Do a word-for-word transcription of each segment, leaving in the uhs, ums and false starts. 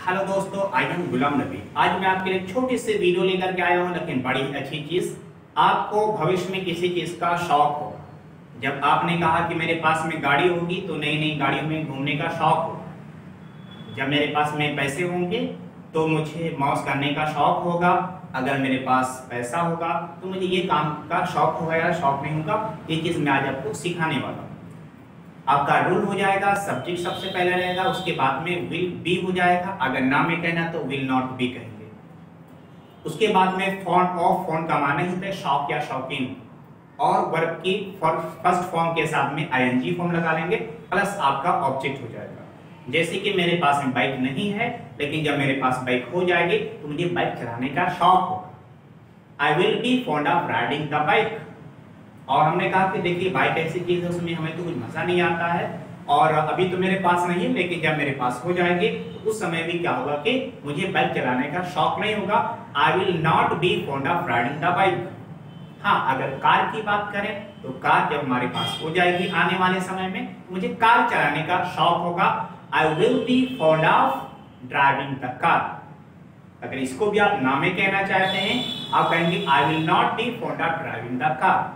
Hello दोस्तों, I am Ghulam Nabi. आज मैं आपके लिए एक छोटी सी वीडियो लेकर के आया हूँ, लेकिन बड़ी अच्छी चीज़। आपको भविष्य में किसी चीज़ का शौक हो, जब आपने कहा कि मेरे पास में गाड़ी होगी तो नई नई गाड़ियों में घूमने का शौक हो, जब मेरे पास में पैसे होंगे तो मुझे मौज करने का शौक होगा, अगर मेरे पास पैसा होगा तो मुझे ये काम का शौक होगा या शौक नहीं होगा। ये चीज़ मैं आज आपको सिखाने वाला हूँ। आपका रूल हो जाएगा, सब्जेक्ट सबसे पहले रहेगा, उसके बाद में विल बी हो जाएगा। अगर ना में कहना तो विल नॉट बी कहेंगे। उसके बाद में फॉर्म ऑफ, फॉर्म का माना ही है शौक या शौकीन, और वर्ब की फर्स्ट फॉर्म के साथ में आईएनजी फॉर्म लगा लेंगे, प्लस आपका ऑब्जेक्ट हो जाएगा। जैसे कि मेरे पास में बाइक नहीं है, लेकिन जब मेरे पास बाइक हो जाएगी तो मुझे बाइक चलाने का शौक होगा। I will be fond of riding the bike. और हमने कहा कि देखिए बाइक ऐसी चीज है, उसमें हमें तो कुछ मजा नहीं आता है, और अभी तो मेरे पास नहीं है, लेकिन जब मेरे पास हो जाएगी तो उस समय भी क्या होगा कि मुझे बाइक चलाने का शौक नहीं होगा। I will not be fond of riding the bike. हाँ, अगर कार की बात करें तो कार जब हमारे पास हो जाएगी आने वाले समय में, मुझे कार चलाने का शौक होगा। I will be fond of driving the car. अगर इसको भी आप नामे कहना चाहते हैं, आप कहेंगे I will not be fond of driving the car.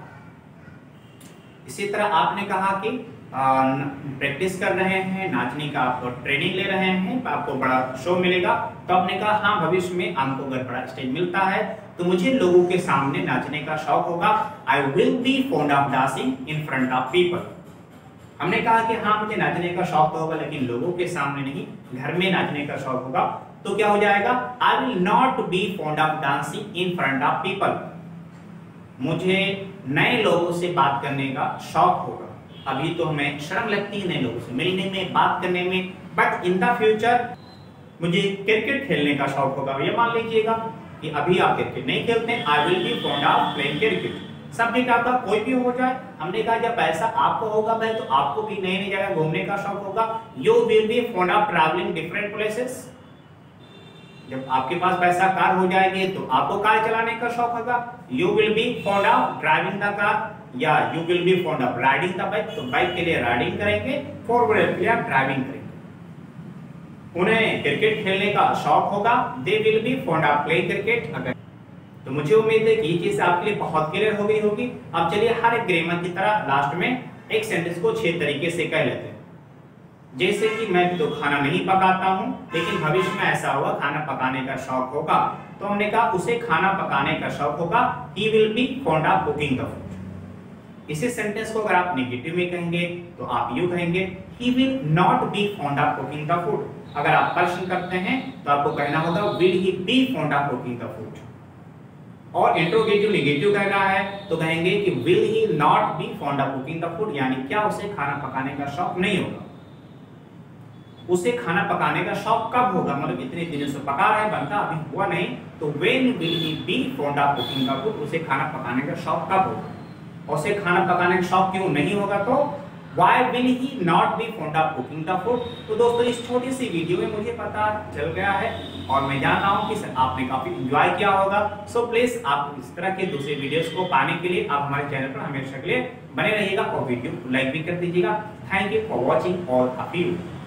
इसी तरह आपने कहा कि प्रैक्टिस कर रहे हैं, नाचने का आप ट्रेनिंग ले रहे हैं, आपको बड़ा शो मिलेगा, तो आपने कहा हाँ भविष्य में हमको अगर बड़ा स्टेज मिलता है तो मुझे लोगों के सामने नाचने का शौक होगा। I will be fond of dancing in front of people. हमने कहा कि हाँ मुझे नाचने का शौक तो होगा, लेकिन लोगों के सामने नहीं, घर में नाचने का शौक होगा। तो क्या हो जाएगा? I will not be fond of dancing in front of people. मुझे नए लोगों से बात करने का शौक होगा। अभी तो हमें शर्म लगती है नए लोगों से मिलने में, बात करने में, बट इन द फ्यूचर मुझे क्रिकेट खेलने का शौक होगा। ये मान लीजिएगा कि अभी आप क्रिकेट नहीं खेलते हैं, I will be fond of playing cricket. Subject आपका कोई भी हो जाए, हमने कहा जब पैसा आपको होगा भाई तो आपको भी नई नई जगह घूमने का शौक होगा। You will be fond of travelling different places. जब आपके पास पैसा कार हो जाएगी तो आपको कार चलाने का शौक होगा। You will be fond of driving the car, या you will be fond of riding the bike. तो बाइक के लिए राइडिंग करेंगे, फोर व्हीलर के लिए आप ड्राइविंग करेंगे। उन्हें क्रिकेट खेलने का शौक होगा, they will be fond of play cricket. अगर तो मुझे उम्मीद है कि ये चीज आपके लिए बहुत क्लियर हो गई होगी। अब चलिए हर एक ग्रामर की तरह लास्ट में एक सेंटेंस को छह तरीके से कह लेते हैं। जैसे कि मैं तो खाना नहीं पकाता हूँ, लेकिन भविष्य में ऐसा होगा खाना पकाने का शौक होगा, तो हमने कहा उसे खाना पकाने का शौक होगा। He will be fond of cooking the food. इसी सेंटेंस को अगर आप नेगेटिव में कहेंगे तो आप यूं कहेंगे, he will not be fond of cooking the food. अगर आप प्रश्न करते हैं तो आपको कहना होगा, will he be fond of cooking the food. और इंट्रोगेटिव नेगेटिव कहना है तो कहेंगे कि will he not be fond of cooking the food, यानी क्या उसे खाना पकाने का शौक नहीं होगा। उसे खाना पकाने का शौक कब होगा, मतलब इतने दिनों से पका रहा है, बनता अभी हुआ नहीं, तो when will he be fond of cooking the food, उसे खाना पकाने का शौक कब होगा। उसे खाना पकाने का शौक क्यों नहीं होगा, तो why will he not be fond of cooking the food. तो दोस्तों इस छोटी सी वीडियो में मुझे पता चल गया है, और मैं जान रहा हूँ कि आपने काफी एंजॉय किया होगा। सो प्लीज आप इस तरह के दूसरे वीडियोस को पाने के लिए आप हमारे चैनल पर हमेशा के लिए बने रहिएगा, और वीडियो को लाइक भी कर दीजिएगा। थैंक यू फॉर वॉचिंग और हैप्पी